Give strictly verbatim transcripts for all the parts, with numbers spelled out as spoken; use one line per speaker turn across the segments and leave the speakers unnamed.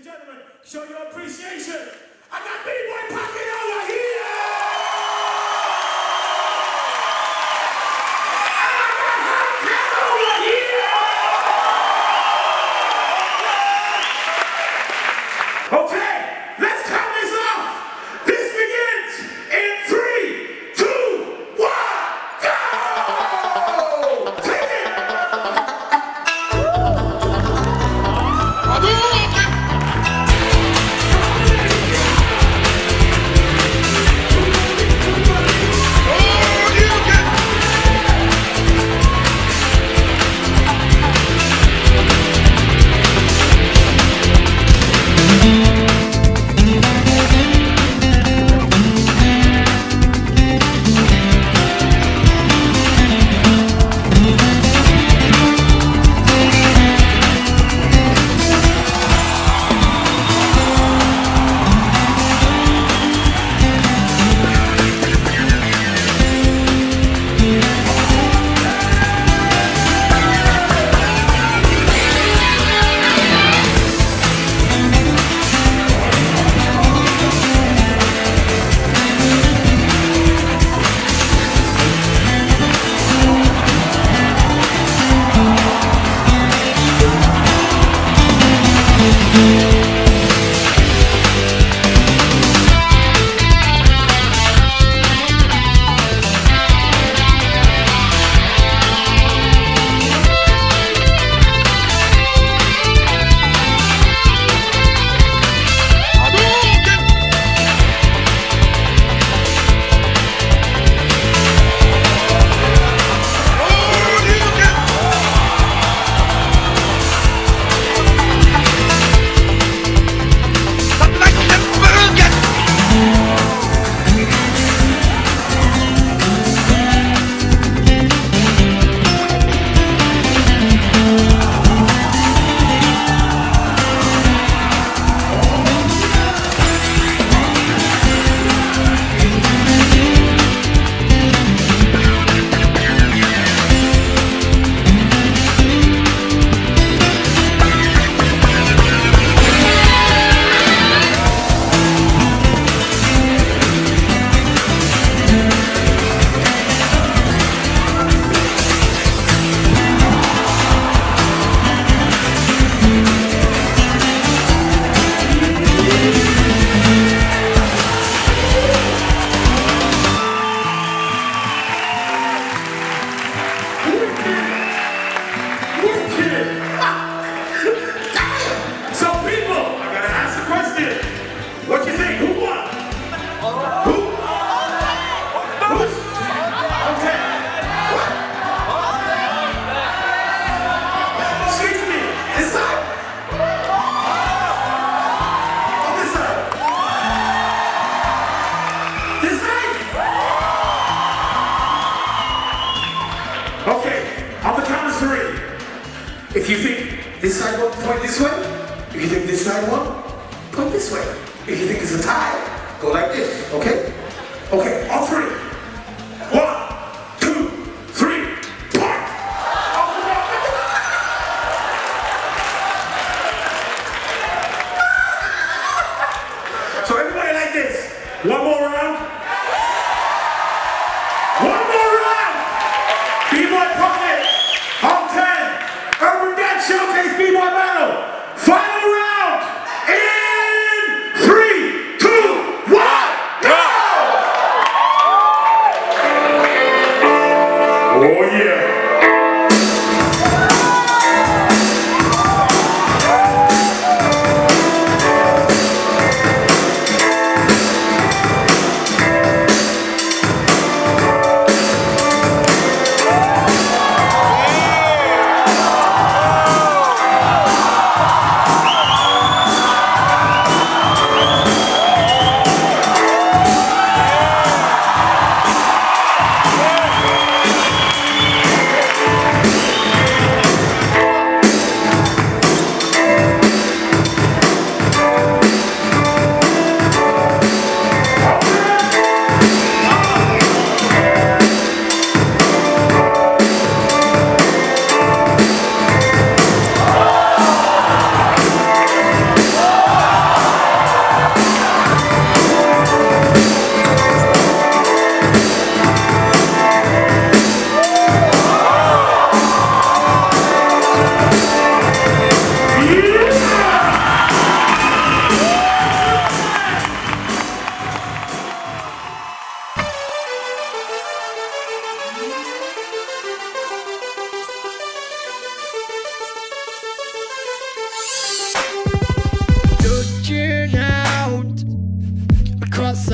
gentlemen, show your appreciation. I got B-Boy Pocket over here! If you think this side won't point this way, if you think this side won't, point this way. If you think it's a tie, go like this, okay? Okay, all three. One, two, three, point! So everybody like this. One more round. One more round! B-Boy Pocket, Home ten, Urban Dance Showcase B-Boy Battle. Final round in three, two, one, go! Oh yeah.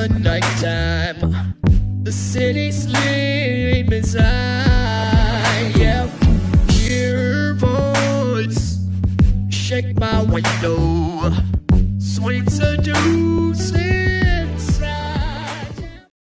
the nighttime. The city sleeps inside.